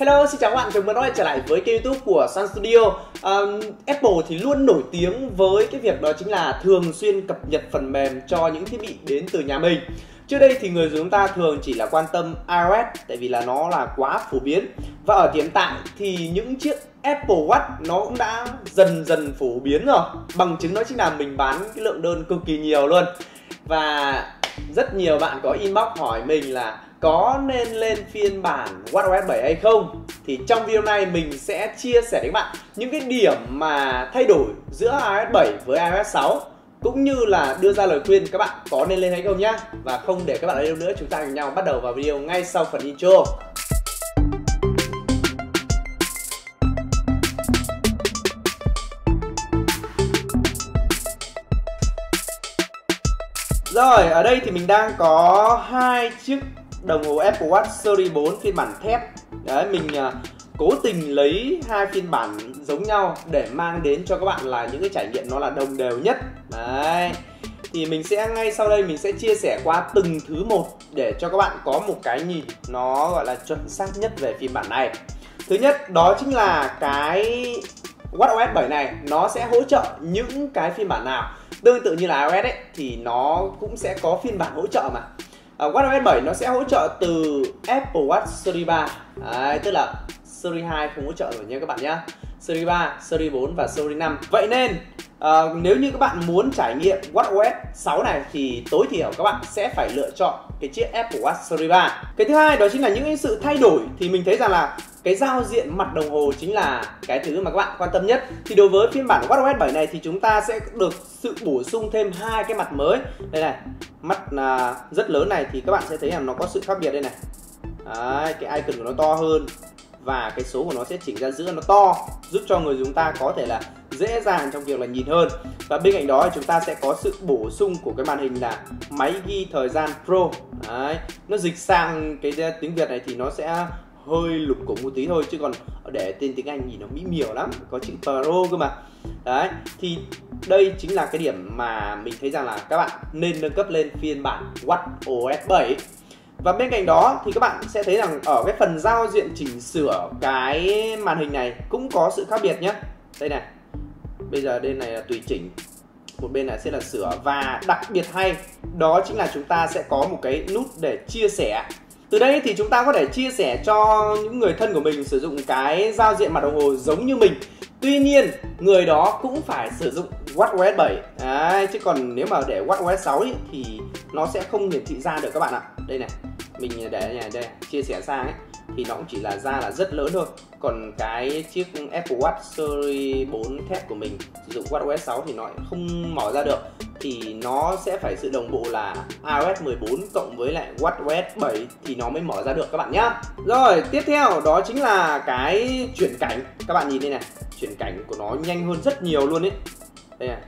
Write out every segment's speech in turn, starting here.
Hello, xin chào các bạn, chào mừng các bạn trở lại với kênh YouTube của Sun Studio. Apple thì luôn nổi tiếng với cái việc đó chính là thường xuyên cập nhật phần mềm cho những thiết bị đến từ nhà mình. Trước đây thì người dùng chúng ta thường chỉ là quan tâm iOS tại vì là nó là quá phổ biến. Và ở hiện tại thì những chiếc Apple Watch nó cũng đã dần dần phổ biến rồi. Bằng chứng đó chính là mình bán cái lượng đơn cực kỳ nhiều luôn. Và rất nhiều bạn có inbox hỏi mình là có nên lên phiên bản watchOS 7 hay không. Thì trong video này mình sẽ chia sẻ với các bạn những cái điểm mà thay đổi giữa iOS 7 với iOS 6, cũng như là đưa ra lời khuyên các bạn có nên lên hay không nhá. Và không để các bạn ở đâu nữa, chúng ta cùng nhau bắt đầu vào video ngay sau phần intro. Rồi, ở đây thì mình đang có hai chiếc đồng hồ Apple Watch Series 4 phiên bản thép. Đấy, mình cố tình lấy hai phiên bản giống nhau để mang đến cho các bạn là những cái trải nghiệm nó là đồng đều nhất. Đấy, thì mình sẽ ngay sau đây mình sẽ chia sẻ qua từng thứ một để cho các bạn có một cái nhìn nó gọi là chuẩn xác nhất về phiên bản này. Thứ nhất đó chính là cái watchOS 7 này nó sẽ hỗ trợ những cái phiên bản nào. Tương tự như là iOS ấy, thì nó cũng sẽ có phiên bản hỗ trợ mà. watchOS 7 nó sẽ hỗ trợ từ Apple Watch Series 3. Đấy, tức là Series 2 không hỗ trợ rồi nha các bạn nhé. Series 3, Series 4 và Series 5. Vậy nên nếu như các bạn muốn trải nghiệm watchOS 6 này thì tối thiểu các bạn sẽ phải lựa chọn cái chiếc Apple Watch Series 3. Cái thứ hai đó chính là những cái sự thay đổi. Thì mình thấy rằng là cái giao diện mặt đồng hồ chính là cái thứ mà các bạn quan tâm nhất. Thì đối với phiên bản watchOS 7 này thì chúng ta sẽ được sự bổ sung thêm hai cái mặt mới. Đây này, mắt rất lớn này thì các bạn sẽ thấy rằng nó có sự khác biệt đây này. Đấy, cái icon của nó to hơn và cái số của nó sẽ chỉnh ra giữa nó to, giúp cho người chúng ta có thể là dễ dàng trong việc là nhìn hơn. Và bên cạnh đó chúng ta sẽ có sự bổ sung của cái màn hình là máy ghi thời gian Pro. Đấy, nó dịch sang cái tiếng Việt này thì nó sẽ hơi lục cổ một tí thôi, chứ còn để tên tiếng Anh nhìn nó mỹ miều lắm, có chữ Pro cơ mà. Đấy, thì đây chính là cái điểm mà mình thấy rằng là các bạn nên nâng cấp lên phiên bản watchOS 7. Và bên cạnh đó thì các bạn sẽ thấy rằng ở cái phần giao diện chỉnh sửa cái màn hình này cũng có sự khác biệt nhé. Đây này, bây giờ bên này là tùy chỉnh, một bên này sẽ là sửa. Và đặc biệt hay đó chính là chúng ta sẽ có một cái nút để chia sẻ. Từ đây thì chúng ta có thể chia sẻ cho những người thân của mình sử dụng cái giao diện mặt đồng hồ giống như mình. Tuy nhiên người đó cũng phải sử dụng watchOS 7. Đấy, chứ còn nếu mà để watchOS 6 ý, thì nó sẽ không hiển thị ra được các bạn ạ. Đây này, mình để này, đây chia sẻ sang ấy thì nó cũng chỉ là ra là rất lớn thôi. Còn cái chiếc Apple Watch Series 4 thép của mình sử dụng watchOS 6 thì nó không mở ra được. Thì nó sẽ phải sự đồng bộ là iOS 14 cộng với lại watchOS 7 thì nó mới mở ra được các bạn nhá. Rồi, tiếp theo đó chính là cái chuyển cảnh. Các bạn nhìn đây này, chuyển cảnh của nó nhanh hơn rất nhiều luôn ấy. Đây này.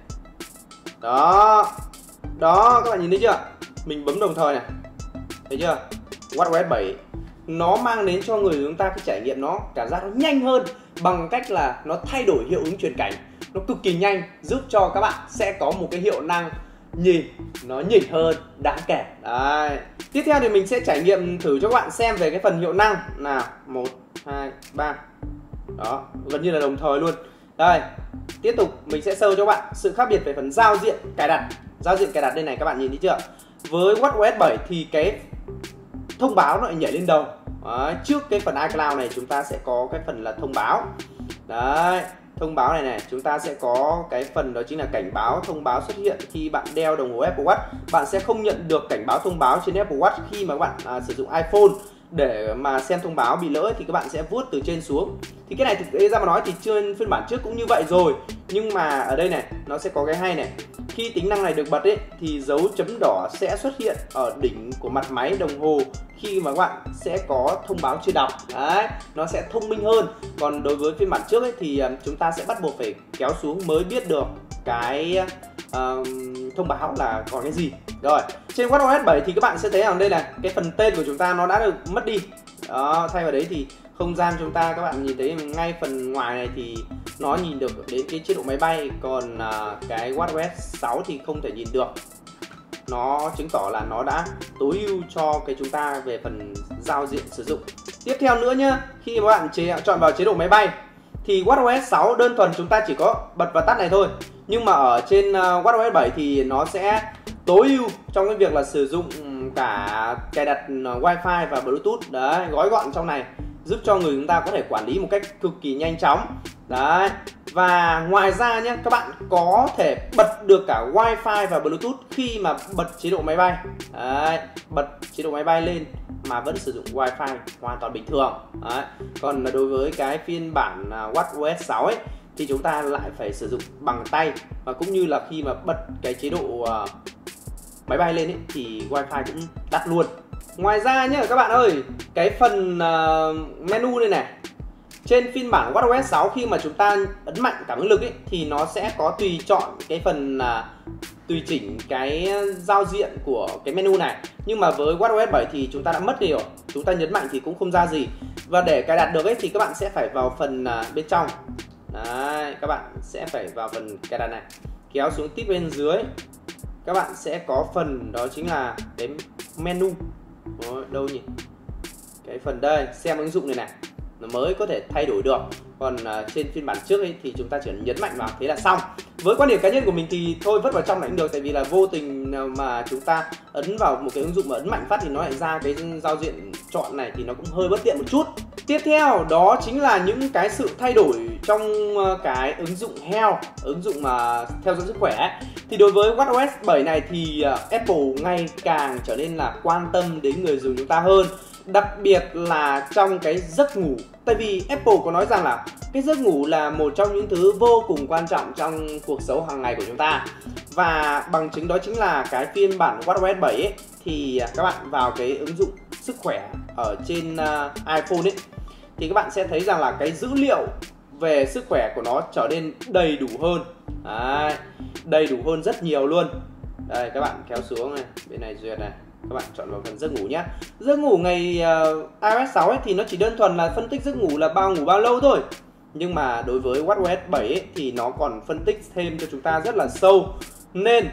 Đó. Đó, các bạn nhìn thấy chưa? Mình bấm đồng thời này. Thấy chưa? watchOS 7 nó mang đến cho người chúng ta cái trải nghiệm nó cảm giác nó nhanh hơn bằng cách là nó thay đổi hiệu ứng chuyển cảnh. Nó cực kỳ nhanh, giúp cho các bạn sẽ có một cái hiệu năng nhìn nó nhỉnh hơn đáng kể. Đấy. Tiếp theo thì mình sẽ trải nghiệm thử cho các bạn xem về cái phần hiệu năng. Nào, 1, 2, 3. Đó, gần như là đồng thời luôn. Đây, tiếp tục mình sẽ show cho các bạn sự khác biệt về phần giao diện cài đặt. Giao diện cài đặt đây này, các bạn nhìn thấy chưa? Với watchOS 7 thì cái thông báo nó lại nhảy lên đầu. Đấy, trước cái phần iCloud này chúng ta sẽ có cái phần là thông báo. Đấy, thông báo này này, chúng ta sẽ có cái phần đó chính là cảnh báo thông báo xuất hiện khi bạn đeo đồng hồ Apple Watch. Bạn sẽ không nhận được cảnh báo thông báo trên Apple Watch khi mà bạn sử dụng iPhone. Để mà xem thông báo bị lỡ thì các bạn sẽ vuốt từ trên xuống. Thì cái này thực tế ra mà nói thì trên phiên bản trước cũng như vậy rồi. Nhưng mà ở đây này, nó sẽ có cái hay này. Khi tính năng này được bật ấy, thì dấu chấm đỏ sẽ xuất hiện ở đỉnh của mặt máy đồng hồ khi mà các bạn sẽ có thông báo chưa đọc. Đấy, nó sẽ thông minh hơn. Còn đối với phiên bản trước ấy, thì chúng ta sẽ bắt buộc phải kéo xuống mới biết được cái thông báo là còn cái gì. Rồi, trên watchOS 7 thì các bạn sẽ thấy rằng đây là cái phần tên của chúng ta nó đã được mất đi. Đó, thay vào đấy thì không gian chúng ta các bạn nhìn thấy ngay phần ngoài này thì nó nhìn được đến cái chế độ máy bay. Còn cái watchOS 6 thì không thể nhìn được. Nó chứng tỏ là nó đã tối ưu cho cái chúng ta về phần giao diện sử dụng. Tiếp theo nữa nhá, khi mà bạn chọn vào chế độ máy bay thì watchOS 6 đơn thuần chúng ta chỉ có bật và tắt này thôi. Nhưng mà ở trên watchOS 7 thì nó sẽ tối ưu trong cái việc là sử dụng cả cài đặt Wi-Fi và Bluetooth. Đấy, gói gọn trong này, giúp cho người chúng ta có thể quản lý một cách cực kỳ nhanh chóng. Đấy. Và ngoài ra nhé, các bạn có thể bật được cả Wi-Fi và Bluetooth khi mà bật chế độ máy bay. Đấy, bật chế độ máy bay lên mà vẫn sử dụng Wi-Fi hoàn toàn bình thường. Đấy. Còn đối với cái phiên bản watchOS 6 ấy thì chúng ta lại phải sử dụng bằng tay, và cũng như là khi mà bật cái chế độ máy bay lên ấy, thì Wi-Fi cũng tắt luôn. Ngoài ra nhé các bạn ơi, cái phần menu đây này, trên phiên bản watchOS 6 khi mà chúng ta ấn mạnh cảm ứng lực ấy, thì nó sẽ có tùy chọn cái phần tùy chỉnh cái giao diện của cái menu này. Nhưng mà với watchOS 7 thì chúng ta đã mất đi rồi, chúng ta nhấn mạnh thì cũng không ra gì. Và để cài đặt được ấy thì các bạn sẽ phải vào phần bên trong. Đấy, các bạn sẽ phải vào phần cài đặt này, kéo xuống tiếp bên dưới, các bạn sẽ có phần đó chính là cái menu. Đâu nhỉ? Cái phần đây, xem ứng dụng này này, nó mới có thể thay đổi được. Còn trên phiên bản trước ấy thì chúng ta chỉ nhấn mạnh vào thế là xong. Với quan điểm cá nhân của mình thì thôi vứt vào trong này cũng được, tại vì là vô tình mà chúng ta ấn vào một cái ứng dụng mà ấn mạnh phát thì nó lại ra cái giao diện chọn này thì nó cũng hơi bất tiện một chút. Tiếp theo đó chính là những cái sự thay đổi trong cái ứng dụng Health, ứng dụng mà theo dõi sức khỏe. Thì đối với watchOS 7 này thì Apple ngày càng trở nên là quan tâm đến người dùng chúng ta hơn. Đặc biệt là trong cái giấc ngủ. Tại vì Apple có nói rằng là cái giấc ngủ là một trong những thứ vô cùng quan trọng trong cuộc sống hàng ngày của chúng ta. Và bằng chứng đó chính là cái phiên bản watchOS 7 ấy, thì các bạn vào cái ứng dụng sức khỏe ở trên iPhone ấy, thì các bạn sẽ thấy rằng là cái dữ liệu về sức khỏe của nó trở nên đầy đủ hơn. Đấy, đầy đủ hơn rất nhiều luôn. Đây, các bạn kéo xuống này, bên này duyệt này, các bạn chọn vào phần giấc ngủ nhé. Giấc ngủ ngày iOS 6 ấy thì nó chỉ đơn thuần là phân tích giấc ngủ là ngủ bao lâu thôi. Nhưng mà đối với watchOS 7 ấy, thì nó còn phân tích thêm cho chúng ta rất là sâu. Nên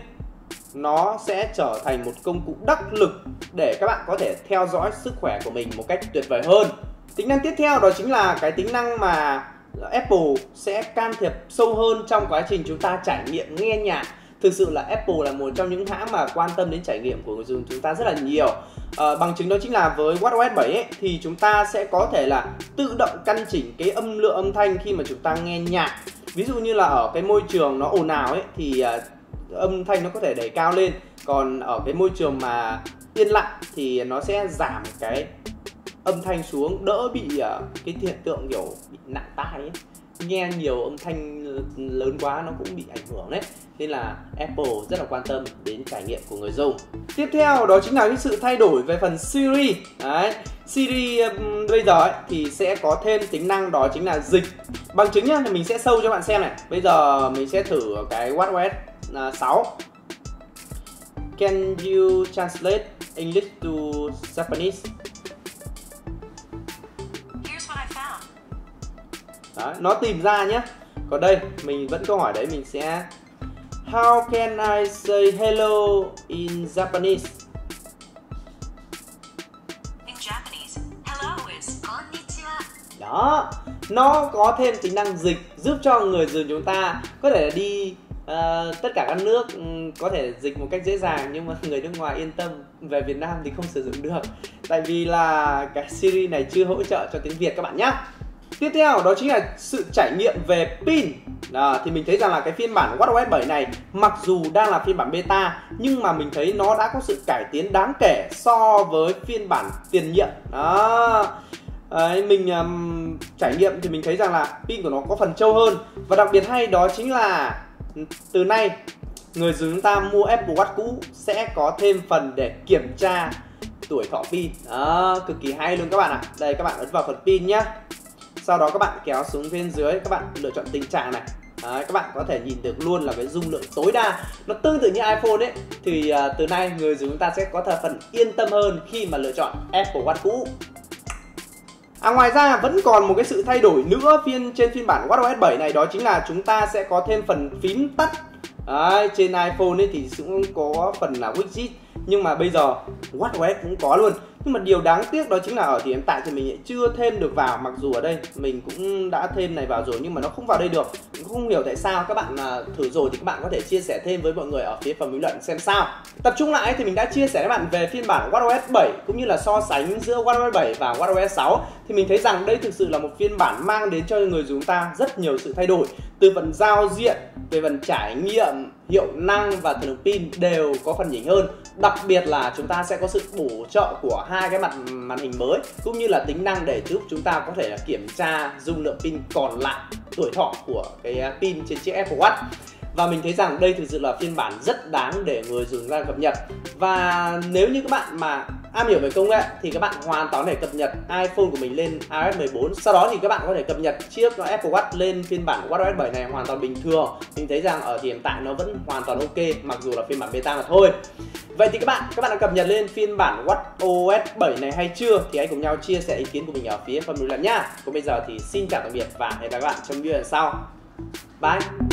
nó sẽ trở thành một công cụ đắc lực để các bạn có thể theo dõi sức khỏe của mình một cách tuyệt vời hơn. Tính năng tiếp theo đó chính là cái tính năng mà Apple sẽ can thiệp sâu hơn trong quá trình chúng ta trải nghiệm nghe nhạc. Thực sự là Apple là một trong những hãng mà quan tâm đến trải nghiệm của người dùng chúng ta rất là nhiều. Bằng chứng đó chính là với watchOS 7 ấy, thì chúng ta sẽ có thể là tự động căn chỉnh cái âm lượng âm thanh khi mà chúng ta nghe nhạc. Ví dụ như là ở cái môi trường nó ồn ào ấy thì âm thanh nó có thể đẩy cao lên. Còn ở cái môi trường mà yên lặng thì nó sẽ giảm cái âm thanh xuống, đỡ bị cái hiện tượng kiểu bị nặng tai ấy. Nghe nhiều âm thanh lớn quá nó cũng bị ảnh hưởng đấy. Nên là Apple rất là quan tâm đến trải nghiệm của người dùng. Tiếp theo đó chính là cái sự thay đổi về phần Siri. Đấy, Siri bây giờ ấy, thì sẽ có thêm tính năng đó chính là dịch. Bằng chứng nhá, thì mình sẽ show cho bạn xem này. Bây giờ mình sẽ thử cái watchOS 6. Can you translate English to Japanese? Đó, nó tìm ra nhé. Còn đây mình vẫn câu hỏi đấy, mình sẽ How can I say hello in Japanese? In Japanese, hello is konnichiwa. Đó, nó có thêm tính năng dịch giúp cho người dùng chúng ta có thể đi tất cả các nước có thể dịch một cách dễ dàng. Nhưng mà người nước ngoài yên tâm, về Việt Nam thì không sử dụng được, tại vì là cái Siri này chưa hỗ trợ cho tiếng Việt các bạn nhé. Tiếp theo đó chính là sự trải nghiệm về pin. Thì mình thấy rằng là cái phiên bản watchOS 7 này mặc dù đang là phiên bản beta, nhưng mà mình thấy nó đã có sự cải tiến đáng kể so với phiên bản tiền nhiệm. Mình trải nghiệm thì mình thấy rằng là pin của nó có phần trâu hơn. Và đặc biệt hay đó chính là từ nay người dùng chúng ta mua Apple Watch cũ sẽ có thêm phần để kiểm tra tuổi thọ pin. Cực kỳ hay luôn các bạn ạ. Đây, các bạn ấn vào phần pin nhé. Sau đó các bạn kéo xuống bên dưới, các bạn lựa chọn tình trạng này. Đấy, các bạn có thể nhìn được luôn là cái dung lượng tối đa. Nó tương tự như iPhone ấy. Thì từ nay người dùng chúng ta sẽ có phần yên tâm hơn khi mà lựa chọn Apple Watch cũ. Ngoài ra vẫn còn một cái sự thay đổi nữa trên phiên bản watchOS 7 này, đó chính là chúng ta sẽ có thêm phần phím tắt. Đấy, trên iPhone ấy thì cũng có phần là widget, nhưng mà bây giờ watchOS cũng có luôn. Nhưng mà điều đáng tiếc đó chính là ở thì hiện tại thì mình lại chưa thêm được vào, mặc dù ở đây mình cũng đã thêm này vào rồi nhưng mà nó không vào đây được. Mình không hiểu tại sao. Các bạn thử rồi thì các bạn có thể chia sẻ thêm với mọi người ở phía phần bình luận xem sao. Tập trung lại thì mình đã chia sẻ với các bạn về phiên bản WatchOS 7 cũng như là so sánh giữa WatchOS 7 và WatchOS 6. Thì mình thấy rằng đây thực sự là một phiên bản mang đến cho người dùng ta rất nhiều sự thay đổi. Từ phần giao diện, về phần trải nghiệm, hiệu năng và thời lượng pin đều có phần nhỉnh hơn. Đặc biệt là chúng ta sẽ có sự bổ trợ của hai cái mặt màn hình mới cũng như là tính năng để giúp chúng ta có thể là kiểm tra dung lượng pin còn lại, tuổi thọ của cái pin trên chiếc Apple Watch. Và mình thấy rằng đây thực sự là phiên bản rất đáng để người dùng ra cập nhật. Và nếu như các bạn mà am hiểu về công nghệ thì các bạn hoàn toàn có thể cập nhật iPhone của mình lên iOS 14. Sau đó thì các bạn có thể cập nhật chiếc Apple Watch lên phiên bản WatchOS 7 này hoàn toàn bình thường. Mình thấy rằng ở hiện tại nó vẫn hoàn toàn ok, mặc dù là phiên bản beta mà thôi. Vậy thì các bạn đã cập nhật lên phiên bản WatchOS 7 này hay chưa? Thì hãy cùng nhau chia sẻ ý kiến của mình ở phía phần bình luận nhá. Còn bây giờ thì xin chào tạm biệt và hẹn gặp lại các bạn trong video lần sau. Bye.